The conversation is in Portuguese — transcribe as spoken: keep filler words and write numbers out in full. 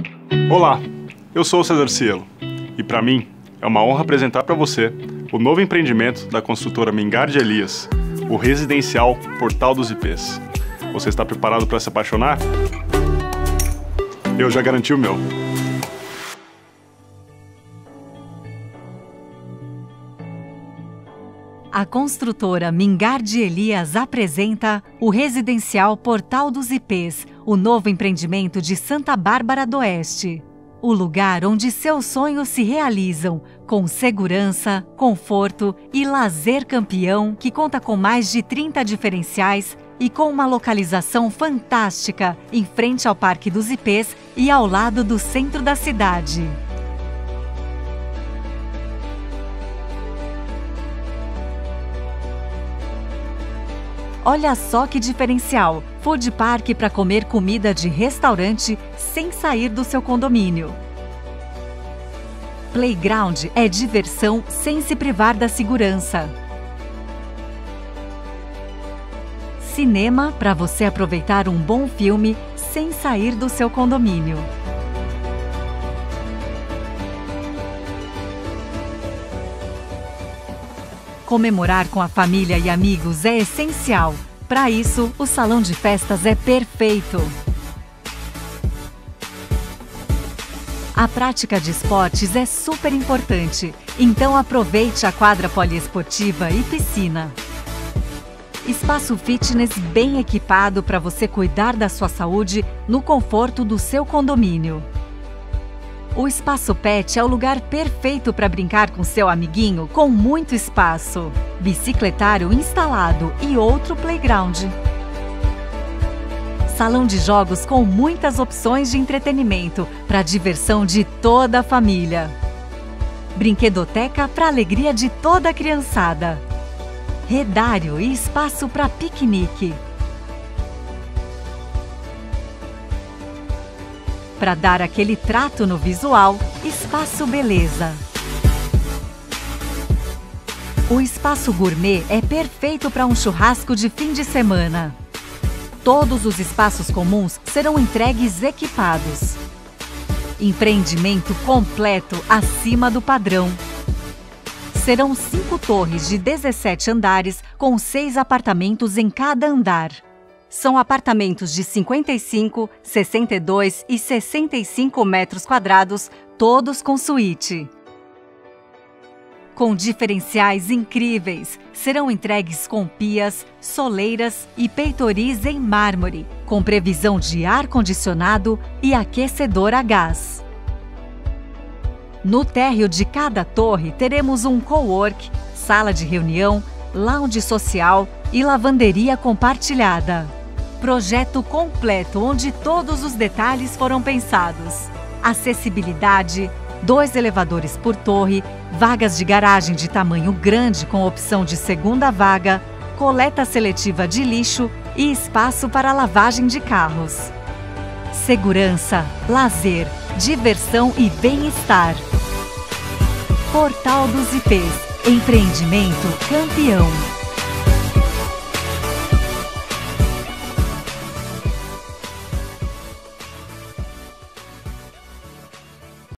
Olá, eu sou o César Cielo e para mim é uma honra apresentar para você o novo empreendimento da construtora Mingar de Elias, o residencial Portal dos I Pês. Você está preparado para se apaixonar? Eu já garanti o meu. A construtora Mingar de Elias apresenta o residencial Portal dos I Pês, o novo empreendimento de Santa Bárbara do Oeste. O lugar onde seus sonhos se realizam, com segurança, conforto e lazer campeão, que conta com mais de trinta diferenciais e com uma localização fantástica em frente ao Parque dos I Pês e ao lado do centro da cidade. Olha só que diferencial! Food Park para comer comida de restaurante sem sair do seu condomínio. Playground é diversão sem se privar da segurança. Cinema para você aproveitar um bom filme sem sair do seu condomínio. Comemorar com a família e amigos é essencial. Para isso, o salão de festas é perfeito. A prática de esportes é super importante, então aproveite a quadra poliesportiva e piscina. Espaço fitness bem equipado para você cuidar da sua saúde no conforto do seu condomínio. O Espaço Pet é o lugar perfeito para brincar com seu amiguinho com muito espaço. Bicicletário instalado e outro playground. Salão de jogos com muitas opções de entretenimento para a diversão de toda a família. Brinquedoteca para a alegria de toda a criançada. Redário e espaço para piquenique. Para dar aquele trato no visual, Espaço Beleza. O Espaço Gourmet é perfeito para um churrasco de fim de semana. Todos os espaços comuns serão entregues equipados. Empreendimento completo acima do padrão. Serão cinco torres de dezessete andares com seis apartamentos em cada andar. São apartamentos de cinquenta e cinco, sessenta e dois e sessenta e cinco metros quadrados, todos com suíte. Com diferenciais incríveis, serão entregues com pias, soleiras e peitoris em mármore, com previsão de ar-condicionado e aquecedor a gás. No térreo de cada torre teremos um cowork, sala de reunião, lounge social e lavanderia compartilhada. Projeto completo onde todos os detalhes foram pensados. Acessibilidade, dois elevadores por torre, vagas de garagem de tamanho grande com opção de segunda vaga, coleta seletiva de lixo e espaço para lavagem de carros. Segurança, lazer, diversão e bem-estar. Portal dos I Pês, empreendimento campeão.